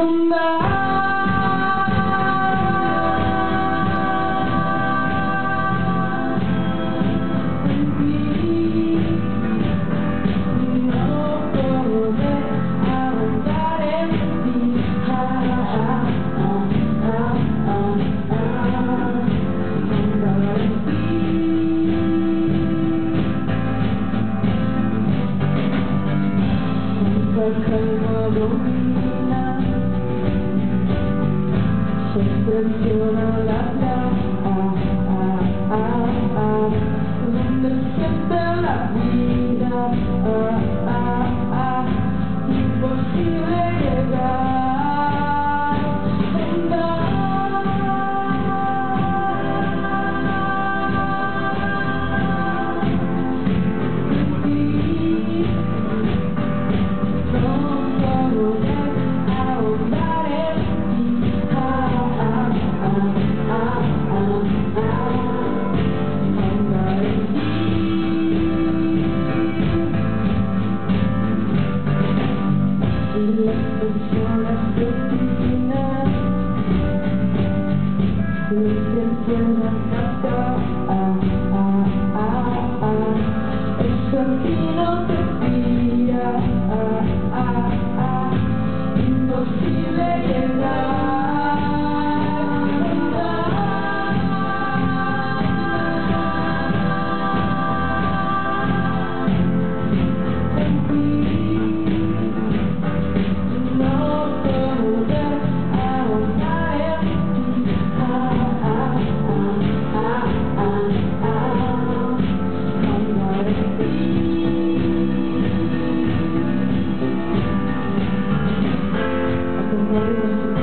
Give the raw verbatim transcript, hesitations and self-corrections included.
calma domina, se presiona la ah, ah, ah, ah, donde siente la vida, ah, ah, ah, imposible llegar. Las personas que oficinan siempre pueden cantar, ah, ah, ah, ah. Eso aquí no te pilla, ah, ah, ah. Imposible llegar. Thank you.